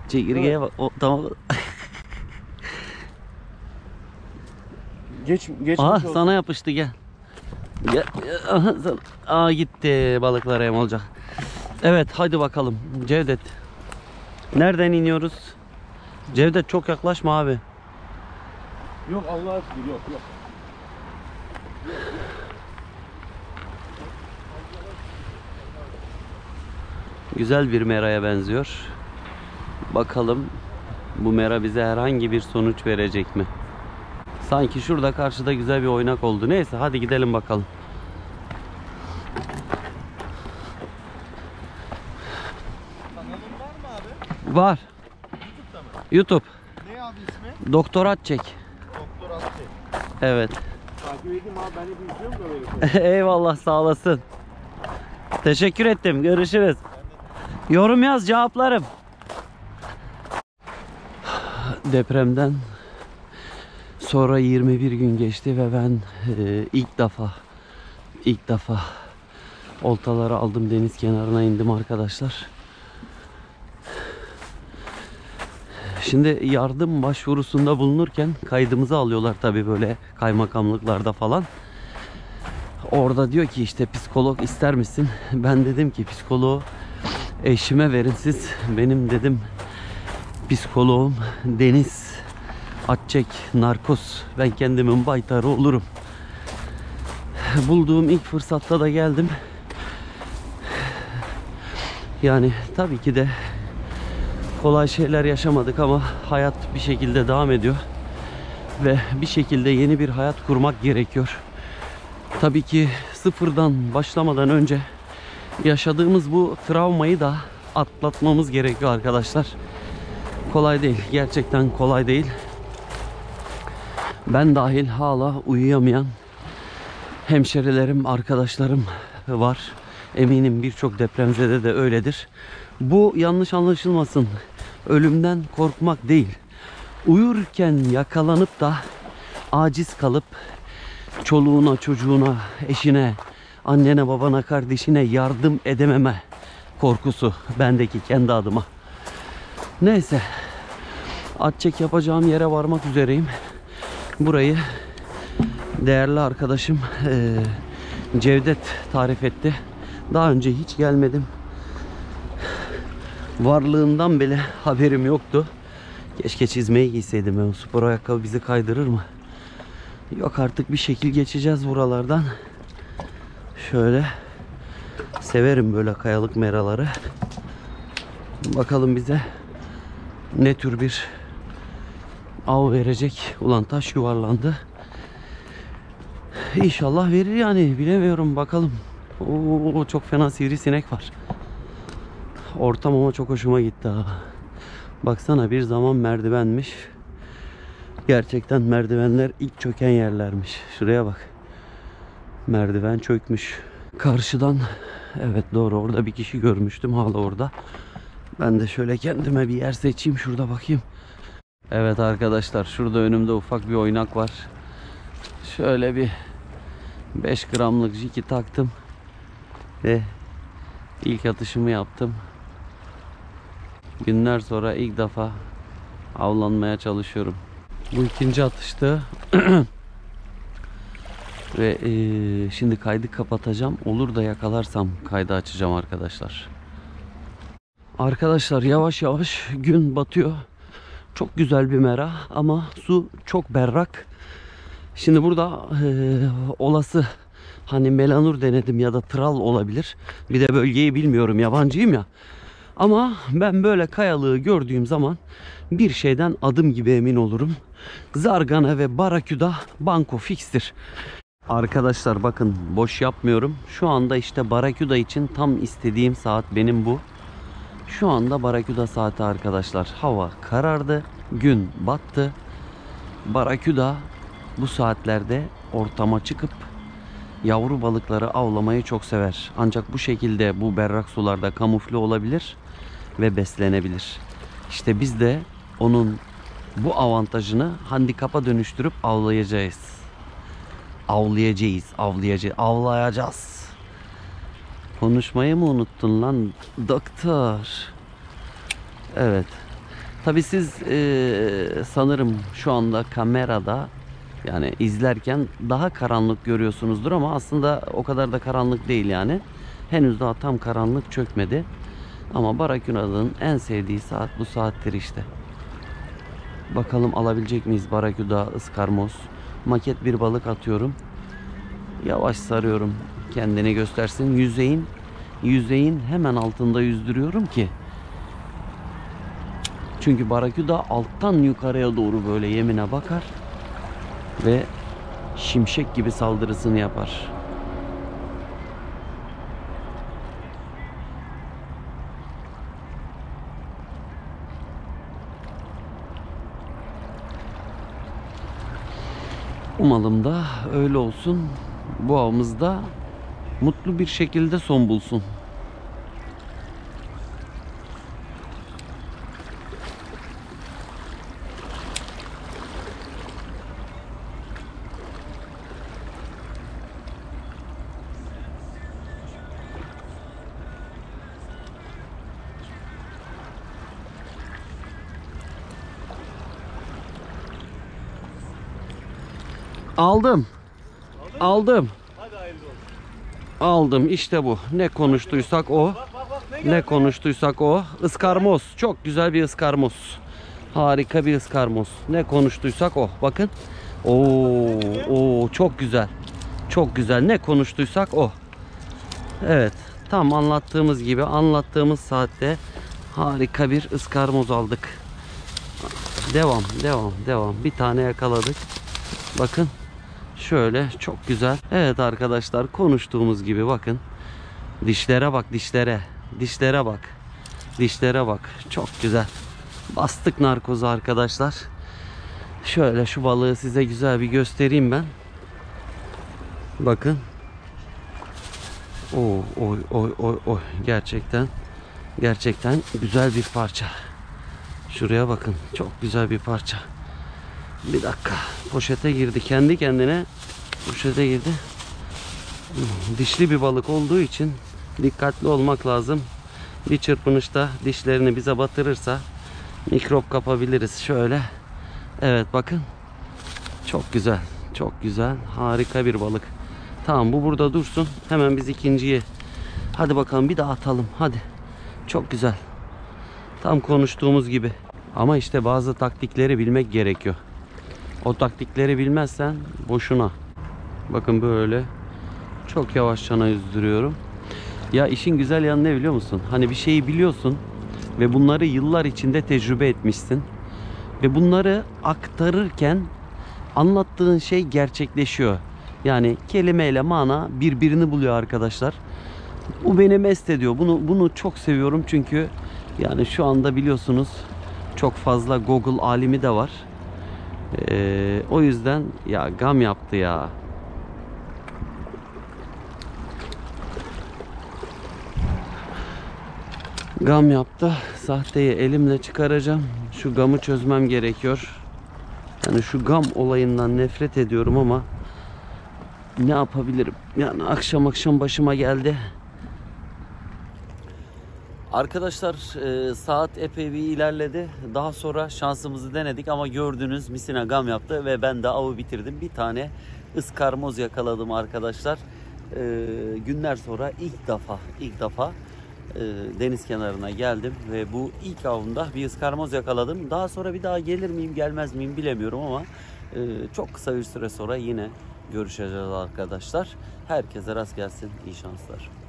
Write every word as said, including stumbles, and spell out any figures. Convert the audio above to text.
Çekirgeye bak. O, tamam. Geç, geçmiş Aha olsun. sana yapıştı, gel. Gel. Aha, sana. Aa gitti, balıklara yem olacak. Evet hadi bakalım Cevdet. Nereden iniyoruz? Cevdet çok yaklaşma abi. Yok Allah'a şükür, yok yok. Güzel bir meraya benziyor. Bakalım bu mera bize herhangi bir sonuç verecek mi? Sanki şurada karşıda güzel bir oynak oldu. Neyse hadi gidelim bakalım. Kanalın var mı abi? Var. YouTube'da mı? YouTube. Ne abi ismi? Doktor Atçek. Doktor Aslı. Evet. Takip edeyim abi, ben hep izliyorum da böyle. Eyvallah, sağ olasın. Teşekkür ettim. Görüşürüz. Yorum yaz, cevaplarım. Depremden sonra yirmi bir gün geçti ve ben e, ilk defa ilk defa oltaları aldım, deniz kenarına indim arkadaşlar. Şimdi yardım başvurusunda bulunurken kaydımızı alıyorlar tabii, böyle kaymakamlıklarda falan. Orada diyor ki işte psikolog ister misin? Ben dedim ki psikoloğu eşime verin siz. Benim dedim psikoloğum Deniz Atçek, narkoz. Ben kendimin baytarı olurum. Bulduğum ilk fırsatta da geldim. Yani tabii ki de kolay şeyler yaşamadık ama hayat bir şekilde devam ediyor. Ve bir şekilde yeni bir hayat kurmak gerekiyor. Tabii ki sıfırdan başlamadan önce yaşadığımız bu travmayı da atlatmamız gerekiyor arkadaşlar. Kolay değil. Gerçekten kolay değil. Ben dahil hala uyuyamayan hemşerilerim, arkadaşlarım var. Eminim birçok depremzede de öyledir. Bu yanlış anlaşılmasın. Ölümden korkmak değil. Uyurken yakalanıp da aciz kalıp çoluğuna, çocuğuna, eşine, annene, babana, kardeşine yardım edememe korkusu bendeki, kendi adıma. Neyse. Atçek yapacağım yere varmak üzereyim. Burayı değerli arkadaşım e, Cevdet tarif etti. Daha önce hiç gelmedim. Varlığından bile haberim yoktu. Keşke çizmeyi giyseydim. O spor ayakkabı bizi kaydırır mı? Yok, artık bir şekil geçeceğiz buralardan. Şöyle severim böyle kayalık meraları. Bakalım bize ne tür bir av verecek. Ulan taş yuvarlandı. İnşallah verir yani, bilemiyorum, bakalım. Oo, çok fena sivrisinek var. Ortam ama çok hoşuma gitti ha. Baksana, bir zaman merdivenmiş. Gerçekten merdivenler ilk çöken yerlermiş. Şuraya bak. Merdiven çökmüş. Karşıdan, evet doğru, orada bir kişi görmüştüm, hala orada. Ben de şöyle kendime bir yer seçeyim, şurada bakayım. Evet arkadaşlar, şurada önümde ufak bir oynak var. Şöyle bir beş gramlık jiki taktım ve ilk atışımı yaptım. Günler sonra ilk defa avlanmaya çalışıyorum. Bu ikinci atıştı. Ve e, şimdi kaydı kapatacağım. Olur da yakalarsam kaydı açacağım arkadaşlar. Arkadaşlar yavaş yavaş gün batıyor. Çok güzel bir mera ama su çok berrak. Şimdi burada e, olası hani melanur denedim ya da tral olabilir. Bir de bölgeyi bilmiyorum, yabancıyım ya. Ama ben böyle kayalığı gördüğüm zaman bir şeyden adım gibi emin olurum. Zargana ve baraküda banko fikstir. Arkadaşlar bakın, boş yapmıyorum. Şu anda işte baraküda için tam istediğim saat benim bu. Şu anda baraküda saati arkadaşlar. Hava karardı, gün battı. Baraküda bu saatlerde ortama çıkıp yavru balıkları avlamayı çok sever. Ancak bu şekilde bu berrak sularda kamufle olabilir ve beslenebilir. İşte biz de onun bu avantajını handikapa dönüştürüp avlayacağız. Avlayacağız, avlayacağız, avlayacağız. Konuşmayı mı unuttun lan doktor? Evet. Tabii siz e, sanırım şu anda kamerada yani izlerken daha karanlık görüyorsunuzdur ama aslında o kadar da karanlık değil yani. Henüz daha tam karanlık çökmedi. Ama Barakuda'nın en sevdiği saat bu saattir işte. Bakalım alabilecek miyiz Barakuda, ıskarmoz. Maket bir balık atıyorum. Yavaş sarıyorum. Kendini göstersin. Yüzeyin yüzeyin hemen altında yüzdürüyorum ki. Çünkü Barakuda alttan yukarıya doğru böyle yemine bakar ve şimşek gibi saldırısını yapar. Umalım da öyle olsun. Bu avımız da mutlu bir şekilde son bulsun. Aldım. Aldım. Hadi hayırlı olsun. Aldım. İşte bu. Ne konuştuysak o. Bak bak bak ne geldi? Ne konuştuysak o. Iskarmoz. Çok güzel bir ıskarmoz. Harika bir ıskarmoz. Ne konuştuysak o. Bakın. Oo, oo çok güzel. Çok güzel. Ne konuştuysak o. Evet. Tam anlattığımız gibi anlattığımız saatte harika bir ıskarmoz aldık. Devam, devam, devam. Bir tane yakaladık. Bakın. Şöyle çok güzel. Evet arkadaşlar konuştuğumuz gibi bakın. Dişlere bak dişlere. Dişlere bak. Dişlere bak. Çok güzel. Bastık narkozu arkadaşlar. Şöyle şu balığı size güzel bir göstereyim ben. Bakın. Oo, oy oy oy oy. Gerçekten gerçekten güzel bir parça. Şuraya bakın. Çok güzel bir parça. Bir dakika. Poşete girdi. Kendi kendine poşete girdi. Dişli bir balık olduğu için dikkatli olmak lazım. Bir çırpınışta dişlerini bize batırırsa mikrop kapabiliriz. Şöyle. Evet bakın. Çok güzel. Çok güzel. Harika bir balık. Tamam bu burada dursun. Hemen biz ikinciyi. Hadi bakalım bir daha atalım. Hadi. Çok güzel. Tam konuştuğumuz gibi. Ama işte bazı taktikleri bilmek gerekiyor. O taktikleri bilmezsen boşuna. Bakın böyle çok yavaşça yüzdürüyorum. Ya işin güzel yanı ne biliyor musun? Hani bir şeyi biliyorsun ve bunları yıllar içinde tecrübe etmişsin. Ve bunları aktarırken anlattığın şey gerçekleşiyor. Yani kelimeyle mana birbirini buluyor arkadaşlar. Bu beni mest ediyor. Bunu bunu çok seviyorum çünkü yani şu anda biliyorsunuz çok fazla Google alimi de var. Ee, o yüzden ya gam yaptı ya. Gam yaptı. Sahteyi elimle çıkaracağım. Şu gamı çözmem gerekiyor. Yani şu gam olayından nefret ediyorum ama ne yapabilirim? Yani akşam akşam başıma geldi. Arkadaşlar e, saat epey bir ilerledi. Daha sonra şansımızı denedik ama gördünüz misina gam yaptı ve ben de avı bitirdim. Bir tane ıskarmoz yakaladım arkadaşlar. E, günler sonra ilk defa ilk defa e, deniz kenarına geldim ve bu ilk avımda bir ıskarmoz yakaladım. Daha sonra bir daha gelir miyim gelmez miyim bilemiyorum ama e, çok kısa bir süre sonra yine görüşeceğiz arkadaşlar. Herkese rast gelsin. İyi şanslar.